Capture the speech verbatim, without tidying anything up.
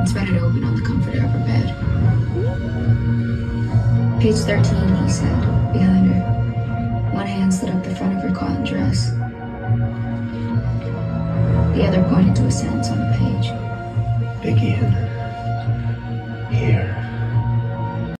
and spread it open on the comforter of her bed. Page thirteen, he said, behind her. One hand slid up the front of her cotton dress. The other pointed to a sentence on the